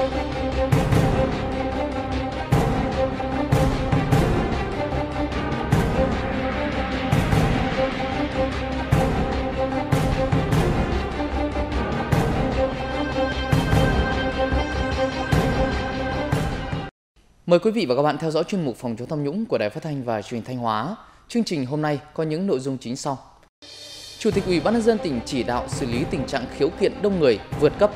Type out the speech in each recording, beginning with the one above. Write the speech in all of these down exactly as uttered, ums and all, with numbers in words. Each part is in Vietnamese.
Mời quý vị và các bạn theo dõi chuyên mục phòng chống tham nhũng của Đài Phát thanh và Truyền hình Thanh Hóa. Chương trình hôm nay có những nội dung chính sau. Chủ tịch Ủy ban nhân dân tỉnh chỉ đạo xử lý tình trạng khiếu kiện đông người vượt cấp.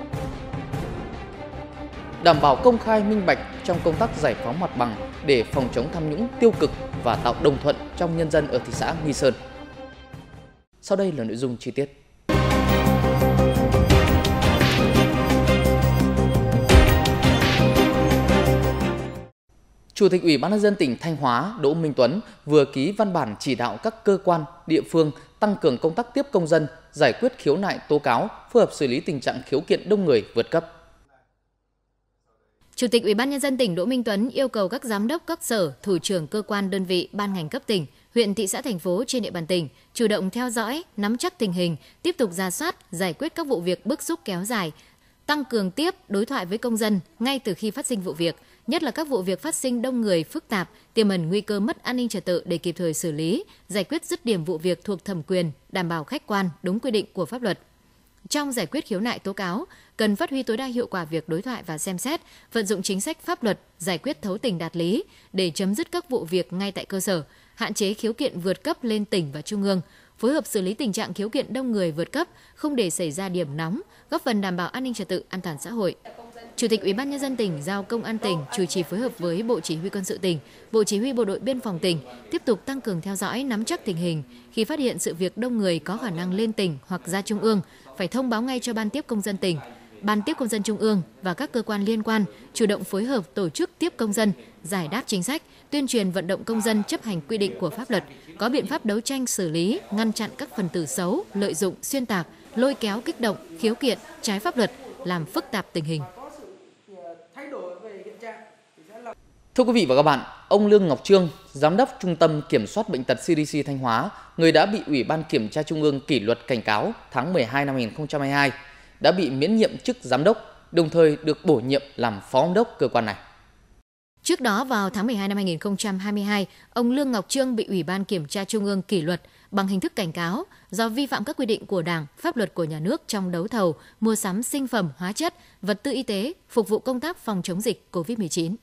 Đảm bảo công khai minh bạch trong công tác giải phóng mặt bằng để phòng chống tham nhũng tiêu cực và tạo đồng thuận trong nhân dân ở thị xã Nghi Sơn. Sau đây là nội dung chi tiết. Chủ tịch Ủy ban nhân dân tỉnh Thanh Hóa Đỗ Minh Tuấn vừa ký văn bản chỉ đạo các cơ quan, địa phương tăng cường công tác tiếp công dân, giải quyết khiếu nại tố cáo, phối hợp xử lý tình trạng khiếu kiện đông người vượt cấp. Chủ tịch Ủy ban nhân dân tỉnh Đỗ Minh Tuấn yêu cầu các giám đốc các sở, thủ trưởng cơ quan đơn vị, ban ngành cấp tỉnh, huyện, thị xã, thành phố trên địa bàn tỉnh chủ động theo dõi, nắm chắc tình hình, tiếp tục rà soát, giải quyết các vụ việc bức xúc kéo dài, tăng cường tiếp đối thoại với công dân ngay từ khi phát sinh vụ việc, nhất là các vụ việc phát sinh đông người phức tạp, tiềm ẩn nguy cơ mất an ninh trật tự để kịp thời xử lý, giải quyết dứt điểm vụ việc thuộc thẩm quyền, đảm bảo khách quan, đúng quy định của pháp luật. Trong giải quyết khiếu nại tố cáo, cần phát huy tối đa hiệu quả việc đối thoại và xem xét, vận dụng chính sách pháp luật, giải quyết thấu tình đạt lý để chấm dứt các vụ việc ngay tại cơ sở, hạn chế khiếu kiện vượt cấp lên tỉnh và trung ương, phối hợp xử lý tình trạng khiếu kiện đông người vượt cấp, không để xảy ra điểm nóng, góp phần đảm bảo an ninh trật tự, an toàn xã hội. Chủ tịch Ủy ban nhân dân tỉnh giao Công an tỉnh chủ trì phối hợp với Bộ Chỉ huy Quân sự tỉnh, Bộ Chỉ huy Bộ đội Biên phòng tỉnh tiếp tục tăng cường theo dõi, nắm chắc tình hình. Khi phát hiện sự việc đông người có khả năng lên tỉnh hoặc ra trung ương, phải thông báo ngay cho Ban tiếp công dân tỉnh, Ban tiếp công dân trung ương và các cơ quan liên quan chủ động phối hợp tổ chức tiếp công dân, giải đáp chính sách, tuyên truyền vận động công dân chấp hành quy định của pháp luật, có biện pháp đấu tranh xử lý, ngăn chặn các phần tử xấu, lợi dụng, xuyên tạc, lôi kéo kích động, khiếu kiện, trái pháp luật, làm phức tạp tình hình. Thưa quý vị và các bạn, ông Lương Ngọc Trương, Giám đốc Trung tâm Kiểm soát Bệnh tật xê đê xê Thanh Hóa, người đã bị Ủy ban Kiểm tra Trung ương kỷ luật cảnh cáo tháng mười hai năm hai nghìn không trăm hai mươi hai, đã bị miễn nhiệm chức Giám đốc, đồng thời được bổ nhiệm làm Phó Giám đốc cơ quan này. Trước đó, vào tháng mười hai năm hai nghìn không trăm hai mươi hai, ông Lương Ngọc Trương bị Ủy ban Kiểm tra Trung ương kỷ luật bằng hình thức cảnh cáo do vi phạm các quy định của Đảng, pháp luật của nhà nước trong đấu thầu, mua sắm sinh phẩm, hóa chất, vật tư y tế, phục vụ công tác phòng chống dịch covid mười chín.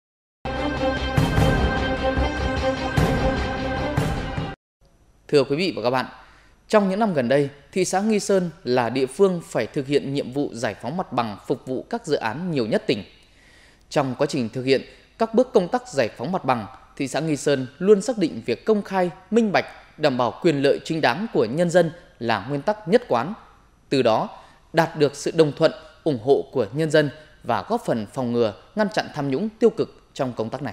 Thưa quý vị và các bạn, trong những năm gần đây, thị xã Nghi Sơn là địa phương phải thực hiện nhiệm vụ giải phóng mặt bằng phục vụ các dự án nhiều nhất tỉnh. Trong quá trình thực hiện các bước công tác giải phóng mặt bằng, thị xã Nghi Sơn luôn xác định việc công khai, minh bạch, đảm bảo quyền lợi chính đáng của nhân dân là nguyên tắc nhất quán. Từ đó, đạt được sự đồng thuận, ủng hộ của nhân dân và góp phần phòng ngừa, ngăn chặn tham nhũng tiêu cực trong công tác này.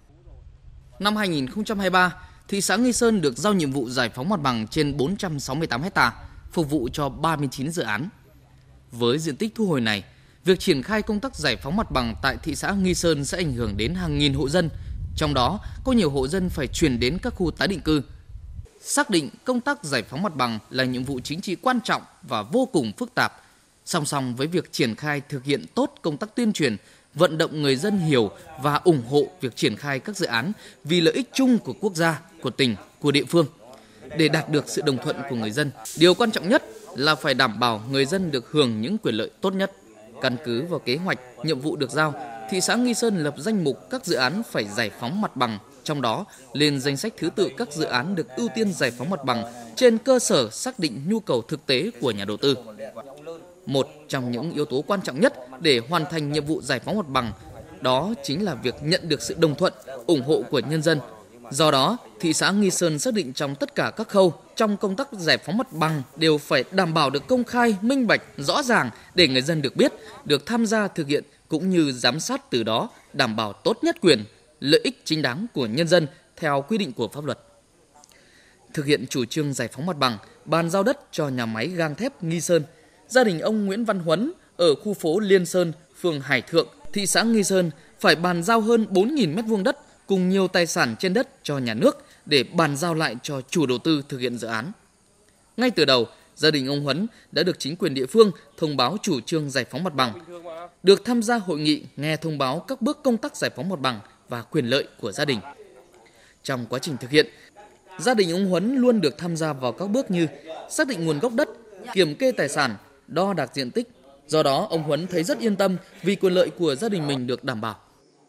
Năm hai nghìn không trăm hai mươi ba, thị xã Nghi Sơn được giao nhiệm vụ giải phóng mặt bằng trên bốn trăm sáu mươi tám héc ta, phục vụ cho ba mươi chín dự án. Với diện tích thu hồi này, việc triển khai công tác giải phóng mặt bằng tại thị xã Nghi Sơn sẽ ảnh hưởng đến hàng nghìn hộ dân, trong đó có nhiều hộ dân phải chuyển đến các khu tái định cư. Xác định công tác giải phóng mặt bằng là nhiệm vụ chính trị quan trọng và vô cùng phức tạp, song song với việc triển khai thực hiện tốt công tác tuyên truyền, vận động người dân hiểu và ủng hộ việc triển khai các dự án vì lợi ích chung của quốc gia, của tỉnh, của địa phương. Để đạt được sự đồng thuận của người dân, điều quan trọng nhất là phải đảm bảo người dân được hưởng những quyền lợi tốt nhất. Căn cứ vào kế hoạch, nhiệm vụ được giao, thị xã Nghi Sơn lập danh mục các dự án phải giải phóng mặt bằng, trong đó lên danh sách thứ tự các dự án được ưu tiên giải phóng mặt bằng trên cơ sở xác định nhu cầu thực tế của nhà đầu tư. Một trong những yếu tố quan trọng nhất để hoàn thành nhiệm vụ giải phóng mặt bằng đó chính là việc nhận được sự đồng thuận, ủng hộ của nhân dân. Do đó, thị xã Nghi Sơn xác định trong tất cả các khâu trong công tác giải phóng mặt bằng đều phải đảm bảo được công khai, minh bạch, rõ ràng để người dân được biết, được tham gia thực hiện cũng như giám sát, từ đó đảm bảo tốt nhất quyền, lợi ích chính đáng của nhân dân theo quy định của pháp luật. Thực hiện chủ trương giải phóng mặt bằng, bàn giao đất cho nhà máy gang thép Nghi Sơn, gia đình ông Nguyễn Văn Huấn ở khu phố Liên Sơn, phường Hải Thượng, thị xã Nghi Sơn phải bàn giao hơn bốn nghìn mét vuông đất cùng nhiều tài sản trên đất cho nhà nước để bàn giao lại cho chủ đầu tư thực hiện dự án. Ngay từ đầu, gia đình ông Huấn đã được chính quyền địa phương thông báo chủ trương giải phóng mặt bằng. được tham gia hội nghị nghe thông báo các bước công tác giải phóng mặt bằng và quyền lợi của gia đình. Trong quá trình thực hiện, gia đình ông Huấn luôn được tham gia vào các bước như xác định nguồn gốc đất, kiểm kê tài sản, đo đạc diện tích. Do đó, ông Huấn thấy rất yên tâm vì quyền lợi của gia đình mình được đảm bảo.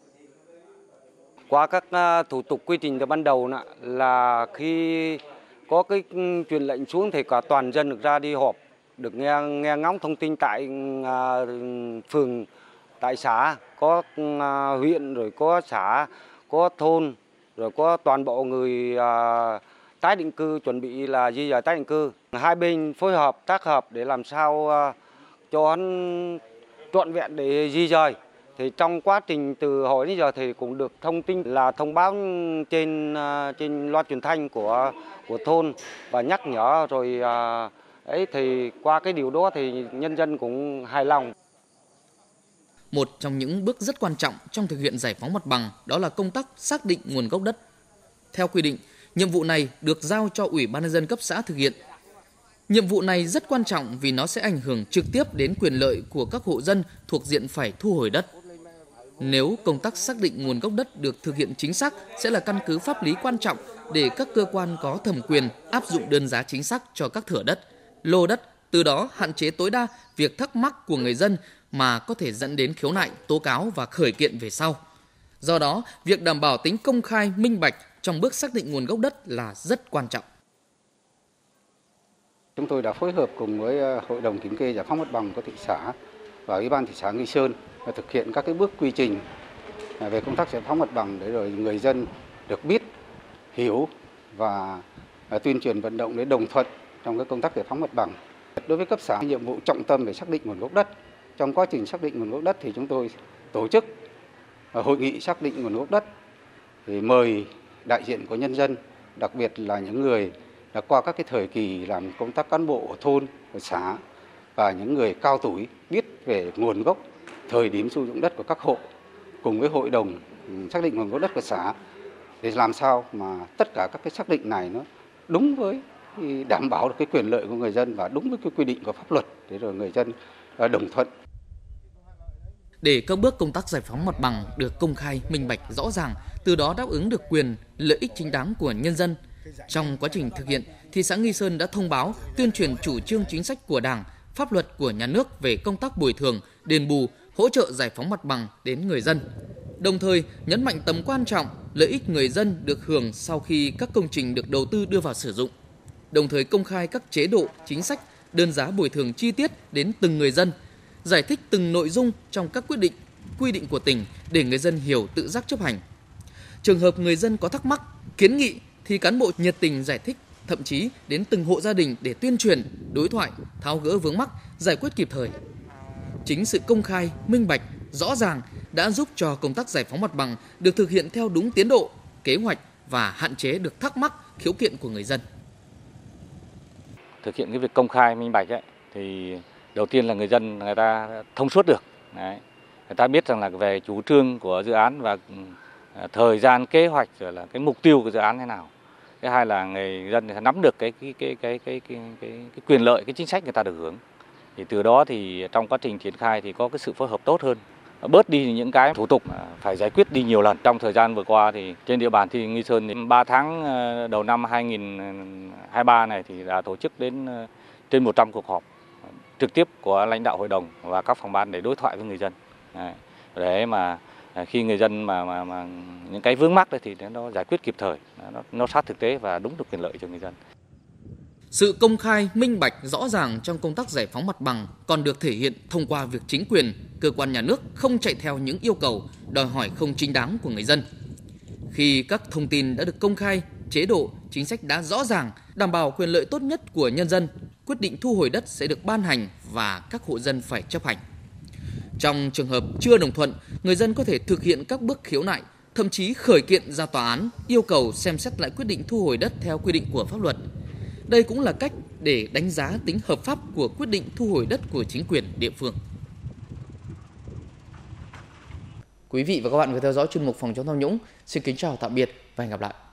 Qua các thủ tục quy trình từ ban đầu là khi có cái truyền lệnh xuống thì cả toàn dân được ra đi họp, được nghe nghe ngóng thông tin tại phường, tại xã, có huyện, rồi có xã, có thôn, rồi có toàn bộ người tái định cư, chuẩn bị là di dời tái định cư. Hai bên phối hợp tác hợp để làm sao cho hắn trọn vẹn để di dời. Thì trong quá trình từ hồi đến giờ thì cũng được thông tin là thông báo trên trên loa truyền thanh của của thôn và nhắc nhở rồi ấy, thì qua cái điều đó thì nhân dân cũng hài lòng. Một trong những bước rất quan trọng trong thực hiện giải phóng mặt bằng đó là công tác xác định nguồn gốc đất. Theo quy định, nhiệm vụ này được giao cho Ủy ban nhân dân cấp xã thực hiện. Nhiệm vụ này rất quan trọng vì nó sẽ ảnh hưởng trực tiếp đến quyền lợi của các hộ dân thuộc diện phải thu hồi đất. Nếu công tác xác định nguồn gốc đất được thực hiện chính xác sẽ là căn cứ pháp lý quan trọng để các cơ quan có thẩm quyền áp dụng đơn giá chính xác cho các thửa đất, lô đất, từ đó hạn chế tối đa việc thắc mắc của người dân mà có thể dẫn đến khiếu nại, tố cáo và khởi kiện về sau. Do đó, việc đảm bảo tính công khai, minh bạch trong bước xác định nguồn gốc đất là rất quan trọng. Chúng tôi đã phối hợp cùng với Hội đồng Kiểm kê Giải phóng mặt bằng của thị xã và Ủy ban thị xã Nghi Sơn và thực hiện các cái bước quy trình về công tác giải phóng mặt bằng để rồi người dân được biết, hiểu và tuyên truyền vận động để đồng thuận trong cái công tác giải phóng mặt bằng. Đối với cấp xã, nhiệm vụ trọng tâm về xác định nguồn gốc đất. Trong quá trình xác định nguồn gốc đất thì chúng tôi tổ chức hội nghị xác định nguồn gốc đất, thì mời đại diện của nhân dân, đặc biệt là những người đã qua các cái thời kỳ làm công tác cán bộ ở thôn, ở xã và những người cao tuổi biết về nguồn gốc, thời điểm sử dụng đất của các hộ, cùng với hội đồng xác định nguồn gốc đất của xã để làm sao mà tất cả các cái xác định này nó đúng với đảm bảo được cái quyền lợi của người dân và đúng với cái quy định của pháp luật để rồi người dân đồng thuận. Để các bước công tác giải phóng mặt bằng được công khai, minh bạch, rõ ràng, từ đó đáp ứng được quyền, lợi ích chính đáng của nhân dân. Trong quá trình thực hiện, thị xã Nghi Sơn đã thông báo, tuyên truyền chủ trương chính sách của Đảng, pháp luật của nhà nước về công tác bồi thường, đền bù, hỗ trợ giải phóng mặt bằng đến người dân. Đồng thời, nhấn mạnh tầm quan trọng, lợi ích người dân được hưởng sau khi các công trình được đầu tư đưa vào sử dụng. Đồng thời công khai các chế độ, chính sách, đơn giá bồi thường chi tiết đến từng người dân, giải thích từng nội dung trong các quyết định, quy định của tỉnh để người dân hiểu tự giác chấp hành. Trường hợp người dân có thắc mắc, kiến nghị thì cán bộ nhiệt tình giải thích, thậm chí đến từng hộ gia đình để tuyên truyền, đối thoại, tháo gỡ vướng mắc, giải quyết kịp thời. Chính sự công khai, minh bạch, rõ ràng đã giúp cho công tác giải phóng mặt bằng được thực hiện theo đúng tiến độ, kế hoạch và hạn chế được thắc mắc, khiếu kiện của người dân. Thực hiện cái việc công khai minh bạch ấy, thì đầu tiên là người dân người ta thông suốt được. Đấy. Người ta biết rằng là về chủ trương của dự án và thời gian kế hoạch rồi là cái mục tiêu của dự án thế nào. Thứ hai là người dân sẽ nắm được cái cái cái cái cái cái, cái, cái quyền lợi, cái chính sách người ta được hưởng. Thì từ đó thì trong quá trình triển khai thì có cái sự phối hợp tốt hơn, bớt đi những cái thủ tục phải giải quyết đi nhiều lần. Trong thời gian vừa qua thì trên địa bàn thị Nghi Sơn thì ba tháng đầu năm hai nghìn hai mươi ba này thì đã tổ chức đến trên một trăm cuộc họp trực tiếp của lãnh đạo hội đồng và các phòng ban để đối thoại với người dân. Đấy. Để mà khi người dân mà, mà, mà những cái vướng mắc thì nó giải quyết kịp thời, nó, nó sát thực tế và đúng được quyền lợi cho người dân. Sự công khai, minh bạch, rõ ràng trong công tác giải phóng mặt bằng còn được thể hiện thông qua việc chính quyền, cơ quan nhà nước không chạy theo những yêu cầu, đòi hỏi không chính đáng của người dân. Khi các thông tin đã được công khai, chế độ, chính sách đã rõ ràng, đảm bảo quyền lợi tốt nhất của nhân dân, quyết định thu hồi đất sẽ được ban hành và các hộ dân phải chấp hành. Trong trường hợp chưa đồng thuận, người dân có thể thực hiện các bước khiếu nại, thậm chí khởi kiện ra tòa án, yêu cầu xem xét lại quyết định thu hồi đất theo quy định của pháp luật. Đây cũng là cách để đánh giá tính hợp pháp của quyết định thu hồi đất của chính quyền địa phương. Quý vị và các bạn vừa theo dõi chuyên mục Phòng chống tham nhũng. Xin kính chào tạm biệt và hẹn gặp lại.